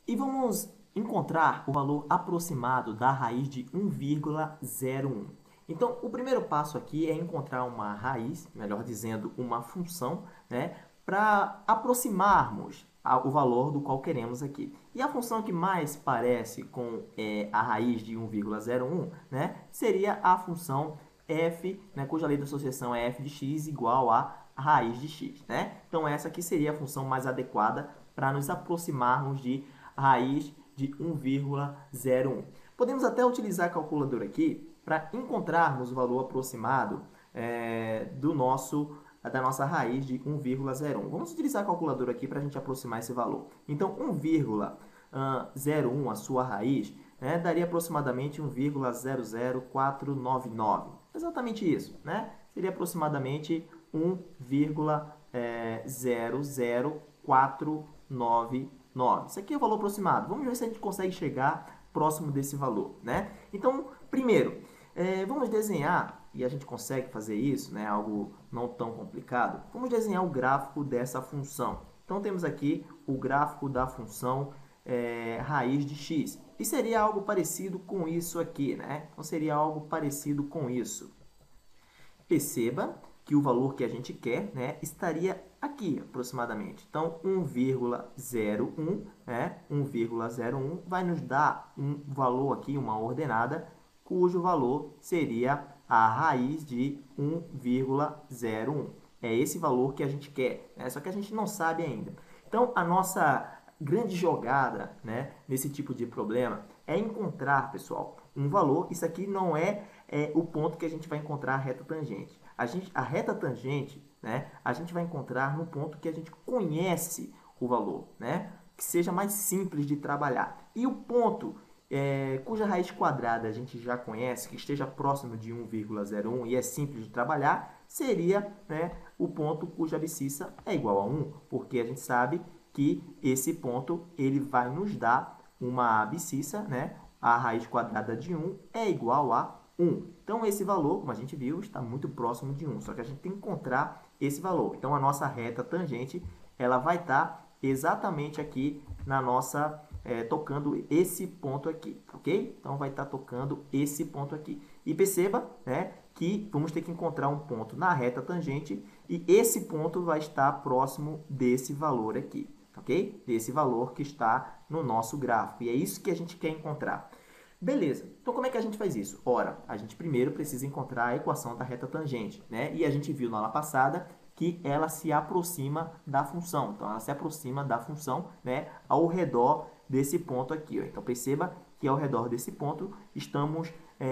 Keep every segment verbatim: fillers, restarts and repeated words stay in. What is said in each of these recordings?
E vamos encontrar o valor aproximado da raiz de um vírgula zero um. Então, o primeiro passo aqui é encontrar uma raiz, melhor dizendo, uma função, né, para aproximarmos o valor do qual queremos aqui. E a função que mais parece com é, a raiz de um vírgula zero um, né, seria a função f, né, cuja lei de associação é f de x igual a raiz de x. Né? Então, essa aqui seria a função mais adequada para nos aproximarmos de raiz de um vírgula zero um. Podemos até utilizar a calculadora aqui para encontrarmos o valor aproximado é, do nosso, da nossa raiz de um vírgula zero um. Vamos utilizar a calculadora aqui para a gente aproximar esse valor. Então, um vírgula zero um, a sua raiz, né, daria aproximadamente um vírgula zero zero quatro nove nove. Exatamente isso, né? Seria aproximadamente um vírgula zero zero quatro nove nove. Isso aqui é o valor aproximado. Vamos ver se a gente consegue chegar próximo desse valor, né? Então, primeiro, é, vamos desenhar, e a gente consegue fazer isso, né? Algo não tão complicado. Vamos desenhar o gráfico dessa função. Então, temos aqui o gráfico da função é, raiz de x. E seria algo parecido com isso aqui, né? Então, seria algo parecido com isso. Perceba que o valor que a gente quer, né, estaria aqui aproximadamente. Então, um vírgula zero um, né, um vírgula zero um vai nos dar um valor aqui, uma ordenada, cujo valor seria a raiz de um vírgula zero um. É esse valor que a gente quer, né? Só que a gente não sabe ainda. Então, a nossa grande jogada, né, nesse tipo de problema é encontrar, pessoal, um valor. Isso aqui não é, é o ponto que a gente vai encontrar a reta tangente. A, gente, a reta tangente, né, a gente vai encontrar no ponto que a gente conhece o valor, né, que seja mais simples de trabalhar. E o ponto é, cuja raiz quadrada a gente já conhece, que esteja próximo de um vírgula zero um e é simples de trabalhar, seria, né, o ponto cuja abscissa é igual a um, porque a gente sabe que esse ponto ele vai nos dar uma abscissa, né? A raiz quadrada de um é igual a um. Então, esse valor, como a gente viu, está muito próximo de um. Só que a gente tem que encontrar esse valor. Então, a nossa reta tangente, ela vai estar exatamente aqui na nossa, é, tocando esse ponto aqui, ok? Então, vai estar tocando esse ponto aqui. E perceba, né, que vamos ter que encontrar um ponto na reta tangente e esse ponto vai estar próximo desse valor aqui, ok? Desse valor que está no nosso gráfico. E é isso que a gente quer encontrar. Beleza, então como é que a gente faz isso? Ora, a gente primeiro precisa encontrar a equação da reta tangente, né? E a gente viu na aula passada que ela se aproxima da função. Então, ela se aproxima da função, né, ao redor desse ponto aqui. Ó. Então, perceba que ao redor desse ponto estamos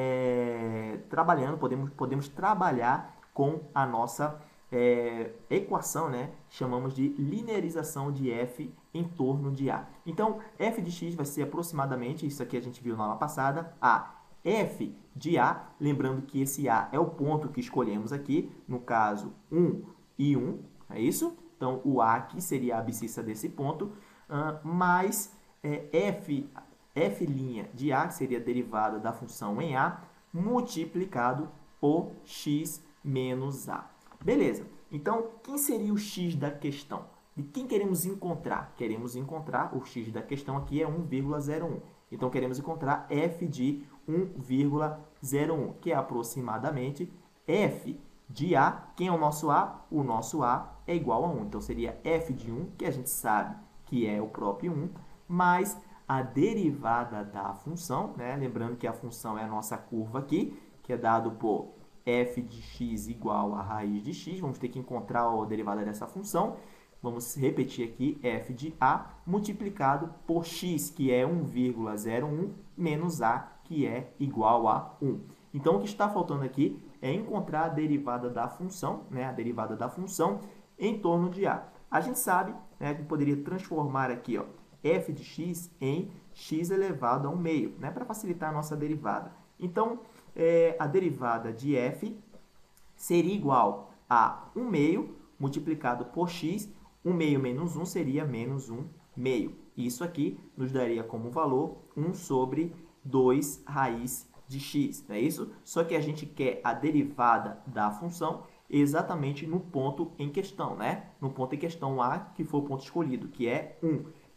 é, trabalhando, podemos, podemos trabalhar com a nossa é, equação, né? Chamamos de linearização de f em torno de a. Então, f de x vai ser aproximadamente, isso aqui a gente viu na aula passada, a f de a, lembrando que esse a é o ponto que escolhemos aqui, no caso um e um, é isso? Então, o a aqui seria a abscissa desse ponto, uh, mais é, f, f' de a, que seria a derivada da função em a, multiplicado por x menos a. Beleza, então, quem seria o x da questão? De quem queremos encontrar? Queremos encontrar, o x da questão aqui é um vírgula zero um. Então, queremos encontrar f de um vírgula zero um, que é aproximadamente f de a. Quem é o nosso a? O nosso a é igual a um. Então, seria f de um, que a gente sabe que é o próprio um, mais a derivada da função, né? Lembrando que a função é a nossa curva aqui, que é dado por f de x igual a raiz de x. Vamos ter que encontrar a derivada dessa função. Vamos repetir aqui, f de a multiplicado por x, que é um vírgula zero um, menos a, que é igual a um. Então, o que está faltando aqui é encontrar a derivada da função, né, a derivada da função em torno de a. A gente sabe, né, que poderia transformar aqui, ó, f de x em x elevado a um meio, né, para facilitar a nossa derivada. Então, é, a derivada de f seria igual a um meio multiplicado por x. um meio menos um seria menos um meio. Isso aqui nos daria como valor um sobre dois raiz de x, não é isso? Só que a gente quer a derivada da função exatamente no ponto em questão, né? No ponto em questão A, que foi o ponto escolhido, que é um.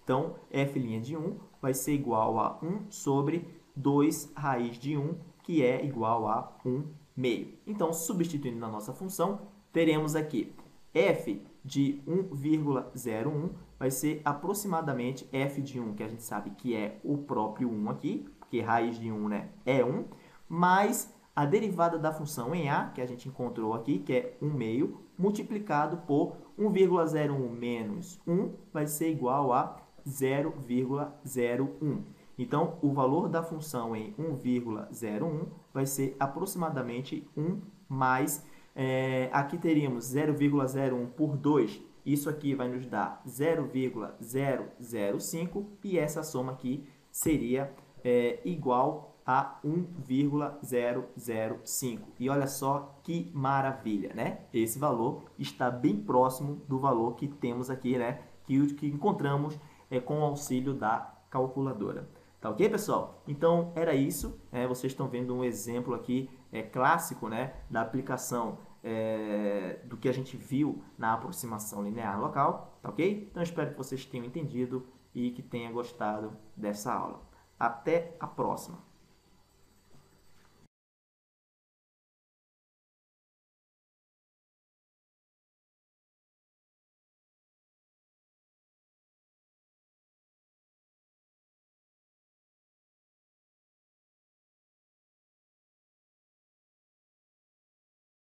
Então, f' de um vai ser igual a um sobre dois raiz de um, que é igual a um meio. Então, substituindo na nossa função, teremos aqui f de um vírgula zero um vai ser aproximadamente f de um, que a gente sabe que é o próprio um aqui, porque raiz de um, né, é um, mais a derivada da função em a, que a gente encontrou aqui, que é um meio, multiplicado por um vírgula zero um menos um, vai ser igual a zero vírgula zero um. Então, o valor da função em um vírgula zero um vai ser aproximadamente um mais, é, aqui teríamos zero vírgula zero um por dois, isso aqui vai nos dar zero vírgula zero zero cinco, e essa soma aqui seria é, igual a um vírgula zero zero cinco. E olha só que maravilha, né? Esse valor está bem próximo do valor que temos aqui, né? Que, que encontramos é, com o auxílio da calculadora. Tá ok, pessoal? Então, era isso. É, vocês estão vendo um exemplo aqui é, clássico, né, da aplicação é, do que a gente viu na aproximação linear local. Tá ok? Então, espero que vocês tenham entendido e que tenham gostado dessa aula. Até a próxima!